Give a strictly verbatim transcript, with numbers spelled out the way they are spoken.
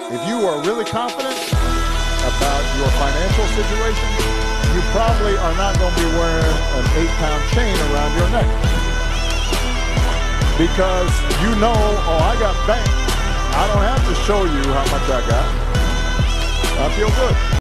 If you are really confident about your financial situation, you probably are not going to be wearing an eight-pound chain around your neck. Because you know, oh, I got bank. I don't have to show you how much I got. I feel good.